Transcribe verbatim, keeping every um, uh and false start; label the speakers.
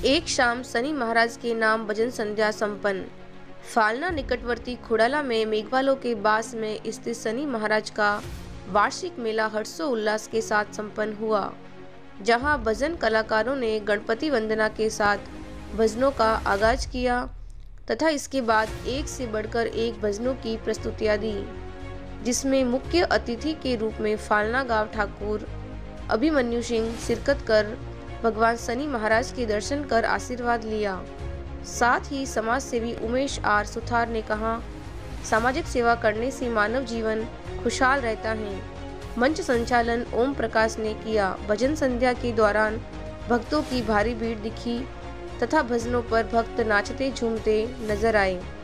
Speaker 1: एक शाम शनि महाराज के नाम भजन संध्या संपन्न। फालना निकटवर्ती खुड़ाला में मेघवालों के बास में स्थित शनि महाराज का वार्षिक मेला हर्षोल्लास के साथ संपन्न हुआ, जहां भजन कलाकारों ने गणपति वंदना के साथ भजनों का आगाज किया तथा इसके बाद एक से बढ़कर एक भजनों की प्रस्तुतियां दी, जिसमें मुख्य अतिथि के रूप में फालना गांव ठाकुर अभिमन्यु सिंह शिरकत कर भगवान शनि महाराज के दर्शन कर आशीर्वाद लिया। साथ ही समाज सेवी उमेश आर सुथार ने कहा, सामाजिक सेवा करने से मानव जीवन खुशहाल रहता है। मंच संचालन ओम प्रकाश ने किया। भजन संध्या के दौरान भक्तों की भारी भीड़ दिखी तथा भजनों पर भक्त नाचते झूमते नजर आए।